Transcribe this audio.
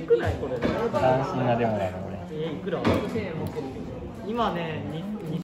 くないこれ。 斬新なデモだねこれ。 いくら？今ね、